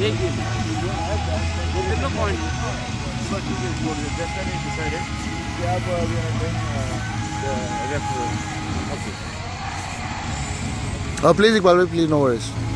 Take it. There's no point. But that's when he decided, yeah, we are doing the rest. Okay. Please, Iqbal, please, no worries.